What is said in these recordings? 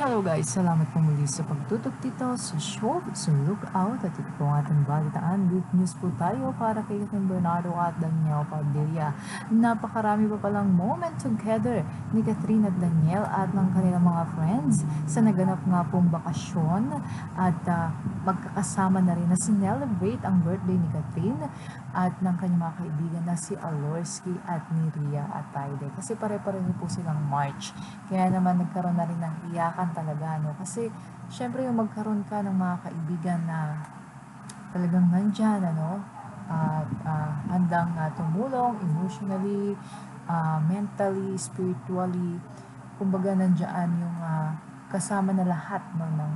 Hello guys! Salamat po muli sa pagtutok dito sa show sa Lookout at ito po ang ating balitaan. Good news po tayo para kay Kathleen Bernardo at Daniel Padilla. Napakarami pa palang moment together ni Catherine at Daniel at ng kanilang mga friends sa naganap nga pong bakasyon at magkakasama na rin na sinelebrate ang birthday ni Catherine at ng kanyang mga kaibigan na si Alorski at ni Ria Atayde. Kasi pare-pareho po silang March. Kaya naman nagkaroon na rin ng iyakan talaga, no? Kasi syempre yung magkaroon ka ng mga kaibigan na talagang nandyan, ano? At handang tumulong emotionally, mentally, spiritually. Kumbaga nandyan yung kasama na lahat, no, ng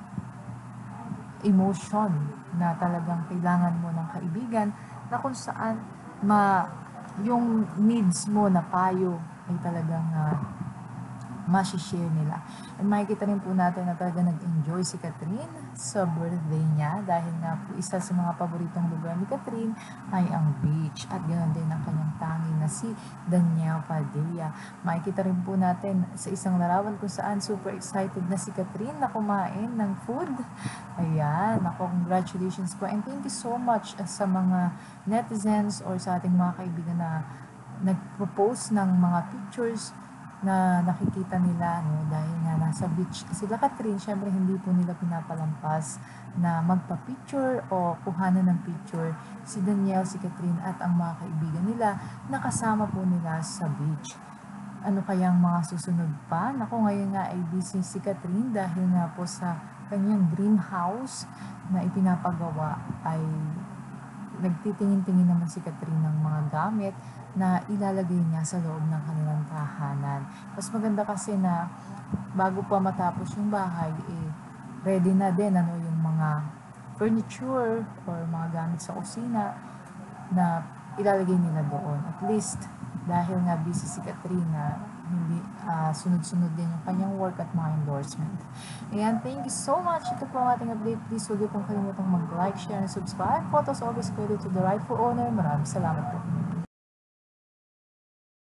emotion na talagang kailangan mo ng kaibigan na kung saan yung needs mo na payo ay talagang masishare nila. And makikita rin po natin na talaga nag-enjoy si Catherine sa birthday niya dahil nga po isa sa mga paboritong lugar ni Catherine ay ang beach at ganoon din ang kanyang tangi na si Daniel Padilla. Makikita rin po natin sa isang larawan kung saan super excited na si Catherine na kumain ng food. Ayan, ako, congratulations po and thank you so much sa mga netizens or sa ating mga kaibigan na nag-propose ng mga pictures na nakikita nila, no, dahil nga nasa beach. Kasi la Catherine, syempre hindi po nila pinapalampas na magpa-picture o kuhanan ng picture si Daniel, si Catherine at ang mga kaibigan nila nakasama po nila sa beach. Ano kayang mga susunod pa? Naku, ngayon nga ay busy si Catherine dahil nga po sa kanyang dream house na ipinapagawa ay nagtitingin-tingin naman si Catherine ng mga gamit na ilalagay niya sa loob ng kanilang tahanan. Mas maganda kasi na bago pa matapos yung bahay, ready na din yung mga furniture or mga gamit sa kusina na ilalagay nila doon. At least, dahil nga busy si Catherine na hindi sunod-sunod din yung kanyang work at mga endorsement. Ayan, thank you so much. Ito po ang ating update. Please huwag niyo pong kalimutang mag-like, share, and subscribe. Photos always credit to the rightful owner. Maraming salamat po.